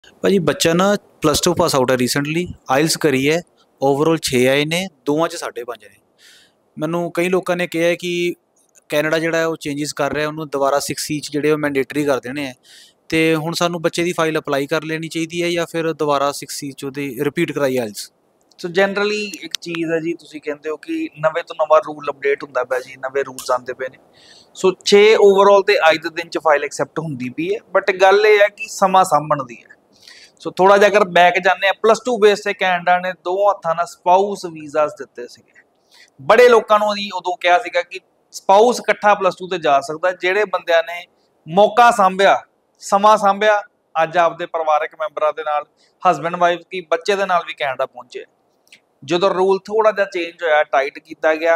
ਭਾਜੀ ਬੱਚਾ ਨਾ +2 ਪਾਸ ਆਊਟ ਹੈ ਰੀਸੈਂਟਲੀ। ਆਇਲਸ ਕਰੀ ਹੈ। ਓਵਰਆਲ 6 ਆਏ ਨੇ, ਦੋਵਾਂ 'ਚ 5.5 ਨੇ। ਮੈਨੂੰ ਕਈ ਲੋਕਾਂ ਨੇ ਕਿਹਾ ਕਿ ਕੈਨੇਡਾ ਜਿਹੜਾ ਹੈ ਉਹ ਚੇਂਜਿਸ ਕਰ ਰਿਹਾ, ਉਹਨੂੰ ਦੁਬਾਰਾ 6 ਚ ਜਿਹੜੇ ਉਹ ਮੈਂਡੇਟਰੀ ਕਰ ਦੇਣੇ ਹੈ। ਅਤੇ ਹੁਣ ਸਾਨੂੰ ਬੱਚੇ ਦੀ ਫਾਈਲ ਅਪਲਾਈ ਕਰ ਲੈਣੀ ਚਾਹੀਦੀ ਹੈ ਜਾਂ ਫਿਰ ਦੁਬਾਰਾ 6 ਚ ਉਹਦੀ ਰਿਪੀਟ ਕਰਾਈ ਆਇਲਸ। ਸੋ ਜਨਰਲੀ ਇੱਕ ਚੀਜ਼ ਹੈ ਜੀ, ਤੁਸੀਂ ਕਹਿੰਦੇ ਹੋ ਕਿ ਨਵੇਂ ਤੋਂ ਨਵਾਂ ਰੂਲ ਅਪਡੇਟ ਹੁੰਦਾ ਪਿਆ ਜੀ, ਨਵੇਂ ਰੂਲਸ ਆਉਂਦੇ ਪਏ ਨੇ। ਸੋ 6 ਓਵਰਆਲ ਤੇ ਅੱਜ ਦੇ ਦਿਨ 'ਚ ਫਾਈਲ ਐਕਸੈਪਟ ਹੁੰਦੀ ਵੀ ਹੈ, ਬਟ ਗੱਲ ਇਹ ਹੈ ਕਿ ਸਮਾਂ ਸਾਂਭਣ ਦੀ ਹੈ। ਸੋ ਥੋੜਾ ਜਿਹਾ ਅਗਰ ਬੈਕ ਜਾਂਦੇ ਆ, +2 ਬੇਸ ਤੇ ਕੈਨੇਡਾ ਨੇ ਦੋ ਹੱਥਾਂ ਨਾਲ ਸਪਾਊਸ ਵੀਜ਼ਾਸ ਦਿੱਤੇ ਸੀਗੇ। ਬੜੇ ਲੋਕਾਂ ਨੂੰ ਜੀ ਉਦੋਂ ਕਿਹਾ ਸੀਗਾ ਕਿ ਸਪਾਊਸ ਇਕੱਠਾ +2 ਤੇ ਜਾ ਸਕਦਾ। ਜਿਹੜੇ ਬੰਦਿਆਂ ਨੇ ਮੌਕਾ ਸਾਂਭਿਆ, ਸਮਾਂ ਸਾਂਭਿਆ, ਅੱਜ ਆਪਦੇ ਪਰਿਵਾਰਕ ਮੈਂਬਰਾਂ ਦੇ ਨਾਲ, ਹਸਬੈਂਡ ਵਾਈਫ ਕੀ ਬੱਚੇ ਦੇ ਨਾਲ ਵੀ ਕੈਨੇਡਾ ਪਹੁੰਚੇ। ਜਦੋਂ ਰੂਲ ਥੋੜਾ ਜਿਹਾ ਚੇਂਜ ਹੋਇਆ, ਟਾਈਟ ਕੀਤਾ ਗਿਆ,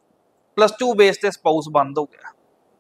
+2 ਬੇਸ ਤੇ ਸਪਾਊਸ ਬੰਦ ਹੋ ਗਿਆ।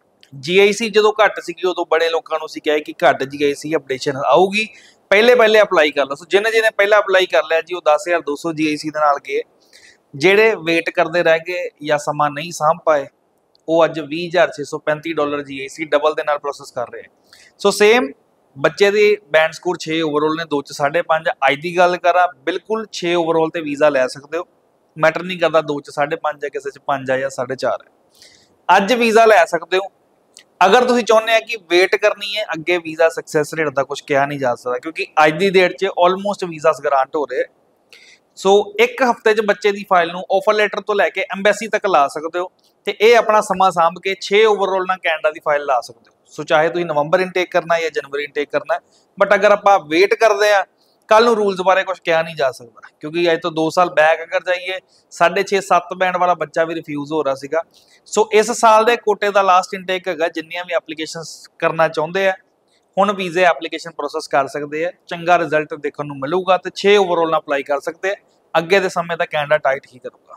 GIC ਜਦੋਂ ਘੱਟ ਸੀਗੀ ਉਦੋਂ ਬੜੇ ਲੋਕਾਂ ਨੂੰ ਸੀ ਕਿਹਾ ਕਿ ਘੱਟ GIC ਅਪਡੇਸ਼ਨ ਆਊਗੀ, ਪਹਿਲੇ ਅਪਲਾਈ ਕਰ ਲਓ। ਸੋ ਜਿਹਨੇ ਪਹਿਲਾਂ ਅਪਲਾਈ ਕਰ ਲਿਆ ਜੀ ਉਹ 10,200 GIC ਦੇ ਨਾਲ ਗਏ। ਜਿਹੜੇ ਵੇਟ ਕਰਦੇ ਰਹਿ ਗਏ ਜਾਂ ਸਮਾਂ ਨਹੀਂ ਸਾਂਭ ਪਾਏ, ਉਹ ਅੱਜ $20,635 GIC ਡਬਲ ਦੇ ਨਾਲ ਪ੍ਰੋਸੈਸ ਕਰ ਰਹੇ। ਸੋ ਸੇਮ ਬੱਚੇ ਦੀ ਬੈਂਡ ਸਕੋਰ 6 ਓਵਰਆਲ ਨੇ, 2 ਚ 5.5। ਅੱਜ ਦੀ ਗੱਲ ਕਰਾਂ, ਬਿਲਕੁਲ 6 ਓਵਰਆਲ ਤੇ ਵੀਜ਼ਾ ਲੈ ਸਕਦੇ ਹੋ, ਮੈਟਰ ਨਹੀਂ ਕਰਦਾ 2 ਚ 5.5 ਹੈ, ਕਿਸੇ ਚ 5 ਹੈ ਜਾਂ 4.5 ਹੈ। ਅੱਜ ਵੀਜ਼ਾ ਲੈ ਸਕਦੇ ਹੋ। ਅਗਰ ਤੁਸੀਂ ਚਾਹੁੰਦੇ ਆ ਕਿ ਵੇਟ ਕਰਨੀ ਹੈ, ਅੱਗੇ ਵੀਜ਼ਾ ਸਕਸੈਸ ਰੇਟ ਦਾ ਕੁਝ ਕਿਹਾ ਨਹੀਂ ਜਾ ਸਕਦਾ, ਕਿਉਂਕਿ ਅੱਜ ਦੀ ਡੇਟ 'ਚ ਆਲਮੋਸਟ ਵੀਜ਼ਾਸ ਗ੍ਰਾਂਟ ਹੋ ਰਹੇ। ਸੋ ਇੱਕ ਹਫ਼ਤੇ 'ਚ ਬੱਚੇ ਦੀ ਫਾਈਲ ਨੂੰ ਆਫਰ ਲੈਟਰ ਤੋਂ ਲੈ ਕੇ ਐਮਬੈਸੀ ਤੱਕ ਲਾ ਸਕਦੇ ਹੋ, ਤੇ ਇਹ ਆਪਣਾ ਸਮਾਂ ਸਾਂਭ ਕੇ 6 ਓਵਰਆਲ ਨਾਲ ਕੈਨੇਡਾ ਦੀ ਫਾਈਲ ਲਾ ਸਕਦੇ ਹੋ। ਸੋ ਚਾਹੇ ਤੁਸੀਂ ਨਵੰਬਰ ਇਨਟੇਕ ਕਰਨਾ ਜਾਂ ਜਨਵਰੀ ਇਨਟੇਕ ਕਰਨਾ, ਬਟ ਅਗਰ ਆਪਾਂ ਵੇਟ ਕਰਦੇ ਆ, ਕੱਲ ਨੂੰ ਰੂਲਸ ਬਾਰੇ ਕੁਝ ਕਿਹਾ ਨਹੀਂ ਜਾ ਸਕਦਾ, ਕਿਉਂਕਿ ਅੱਜ ਤੋਂ 2 ਸਾਲ ਬੈਕ ਅਗਰ ਜਾਈਏ, 6.5 7 ਬੈਂਡ ਵਾਲਾ ਬੱਚਾ ਵੀ ਰਿਫਿਊਜ਼ ਹੋ ਰਿਹਾ ਸੀਗਾ। ਸੋ ਇਸ ਸਾਲ ਦੇ ਕੋਟੇ ਦਾ ਲਾਸਟ ਇਨਟੇਕ ਹੈਗਾ, ਜਿੰਨੀਆਂ ਵੀ ਐਪਲੀਕੇਸ਼ਨਸ ਕਰਨਾ ਚਾਹੁੰਦੇ ਆ ਹੁਣ ਵੀਜ਼ੇ ਐਪਲੀਕੇਸ਼ਨ ਪ੍ਰੋਸੈਸ ਕਰ ਸਕਦੇ ਆ। ਚੰਗਾ ਰਿਜ਼ਲਟ ਦੇਖਣ ਨੂੰ ਮਿਲੂਗਾ ਤੇ 6 ਓਵਰਆਲ ਨਾਲ ਅਪਲਾਈ ਕਰ ਸਕਦੇ ਆ। ਅੱਗੇ ਦੇ ਸਮੇਂ ਤਾਂ ਕੈਨੇਡਾ ਟਾਈਟ ਹੀ ਕਰੂਗਾ।